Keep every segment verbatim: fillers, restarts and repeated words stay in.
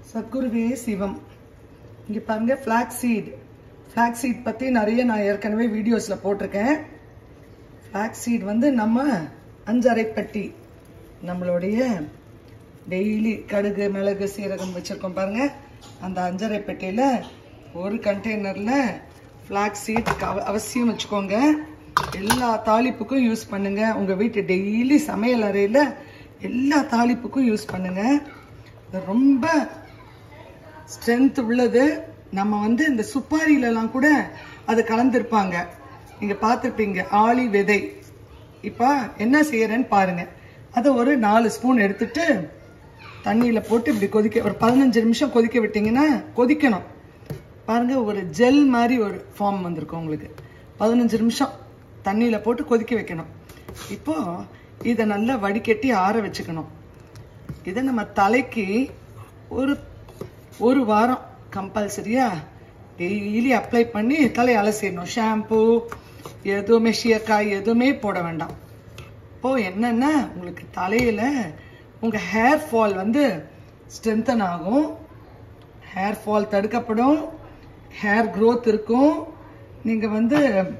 சத்குருவே சிவம். இங்க பாருங்க flax seed. Flax seed பத்தி நிறைய நான் ஏற்கனவே வீடியோஸ்ல போட்டிருக்கேன். ஃபிளாக்ஸ் சீட் வந்து நம்ம அஞ்சரை பட்டி நம்மளுடைய டெய்லி கடுகு மிளகு சீரகம் வச்சிருக்கோம் பாருங்க. அந்த அஞ்சரை பெட்டியில ஒரு கண்டெய்னர்ல ஃபிளாக்ஸ் சீட் அவசியம் வச்சுக்கோங்க. எல்லா தாளிப்புக்கும் யூஸ் பண்ணுங்க. உங்க வீட்டு டெய்லி சமையல் அறையில எல்லா தாளிப்புக்கும் யூஸ் பண்ணுங்க. ரொம்ப ஸ்ட்ரென்த் உள்ளது. நம்ம வந்து இந்த சுப்பாரியிலலாம் கூட அது கலந்துருப்பாங்க. நீங்க பார்த்துருப்பீங்க ஆளி விதை. இப்ப என்ன செய்யறேன்னு பாருங்க. அதை ஒரு நாலு ஸ்பூன் எடுத்துட்டு தண்ணியில போட்டு இப்படி கொதிக்க ஒரு பதினஞ்சு நிமிஷம் கொதிக்க விட்டீங்கன்னா கொதிக்கணும். பாருங்க ஒரு ஜெல் மாதிரி ஒரு ஃபார்ம் வந்திருக்கும் உங்களுக்கு. பதினஞ்சு நிமிஷம் தண்ணியில போட்டு கொதிக்க வைக்கணும். இப்போ இதை நல்லா வடிகட்டி ஆற வச்சுக்கணும். இதை நம்ம தலைக்கு ஒரு ஒரு வாரம் கம்பல்சரியா டெய்லி அப்ளை பண்ணி தலை அலசிடணும். ஷாம்பு எதுவுமே ஷியக்காய் எதுவுமே போட வேண்டாம். இப்போ என்னன்னா உங்களுக்கு தலையில உங்க ஹேர் ஃபால் வந்து ஸ்ட்ரென்தன் ஆகும். ஹேர் ஃபால் தடுக்கப்படும். ஹேர் க்ரோத் இருக்கும். நீங்க வந்து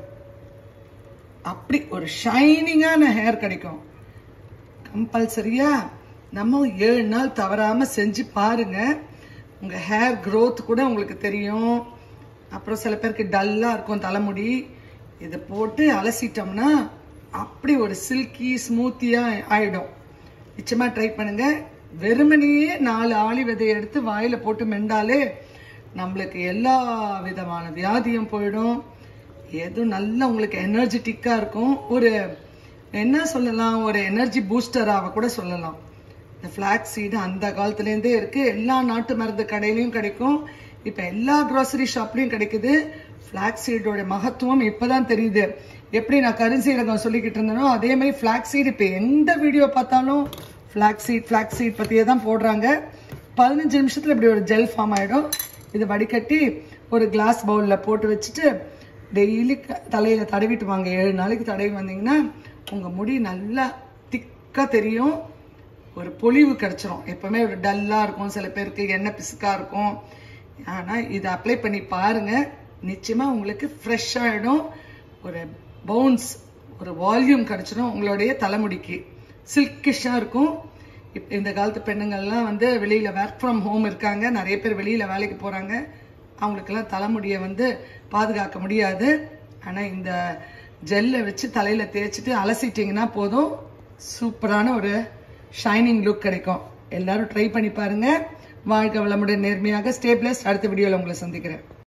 அப்படி ஒரு ஷைனிங்கான ஹேர் கிடைக்கும். கம்பல்சரியா நம்ம ஏழு நாள் தவறாம செஞ்சு பாருங்க. உங்க ஹேர் க்ரோத் கூட உங்களுக்கு தெரியும். அப்புறம் சில பேருக்கு டல்லா இருக்கும் தலைமுடி. இதை போட்டு அலசிட்டோம்னா அப்படி ஒரு சில்கி ஸ்மூத்தியா ஆயிடும். நிச்சயமா ட்ரை பண்ணுங்க. வெறுமனையே நாலு ஆளி விதையை எடுத்து வாயில போட்டு மெண்டாலே நம்மளுக்கு எல்லா விதமான வியாதியும் போயிடும். எதுவும் நல்லா உங்களுக்கு எனர்ஜெட்டிக்கா இருக்கும். ஒரு என்ன சொல்லலாம், ஒரு எனர்ஜி பூஸ்டராக கூட சொல்லலாம். இந்த ஃபிளாக்ஸ் சீடு அந்த காலத்துல இருந்தே இருக்கு. எல்லா நாட்டு மருந்து கடையிலயும் கிடைக்கும். இப்ப எல்லா கிராசரி ஷாப்லயும் கிடைக்குது. ஃபிளாக்ஸ் சீடோட மகத்துவம் இப்பதான் தெரியுது. எப்படி நான் கருஞ்சீரகம் சொல்லிக்கிட்டு இருந்தேனோ அதே மாதிரி ஃபிளாக்ஸ் சீடு இப்ப எந்த வீடியோ பார்த்தாலும் ஃபிளாக்ஸ் சீட் ஃபிளாக்ஸ் சீட் பத்தியே தான் போடுறாங்க. பதினஞ்சு நிமிஷத்துல இப்படி ஒரு ஜெல் ஃபார்ம் ஆயிடும். இது வடிகட்டி ஒரு கிளாஸ் பவுல்ல போட்டு வச்சுட்டு டெய்லி தலையில தடவிட்டு வாங்க. ஏழு நாளைக்கு தடவி வந்தீங்கன்னா உங்க முடி நல்லா திக்கா தெரியும். ஒரு பொலிவு கிடைச்சிரும். எப்பவுமே ஒரு டல்லா இருக்கும். சில பேருக்கு எண்ணெய் பிசுக்கா இருக்கும். ஆனா இதை அப்ளை பண்ணி பாருங்க. நிச்சயமா உங்களுக்கு ஃப்ரெஷ் ஆயிடும். ஒரு பவுன்ஸ் ஒரு வால்யூம் கிடைச்சிடும். உங்களுடைய தலைமுடிக்கு சில்கிஷா இருக்கும். இப்ப இந்த காலத்து பெண்ணுங்கள்லாம் வந்து வெளியில ஒர்க் ஃப்ரம் ஹோம் இருக்காங்க. நிறைய பேர் வெளியில வேலைக்கு போறாங்க. அவங்களுக்கெல்லாம் தலைமுடியை வந்து பாதுகாக்க முடியாது. ஆனா இந்த ஜெல்லை வச்சு தலையில தேய்ச்சிட்டு அலசிட்டீங்கன்னா போதும். சூப்பரான ஒரு ஷைனிங் லுக் கிடைக்கும். எல்லாரும் ட்ரை பண்ணி பாருங்க. வாழ்க்கை வளமுடன் நேர்மையாக ஸ்டே பிளஸ். அடுத்த வீடியோல உங்களை சந்திக்கிறேன்.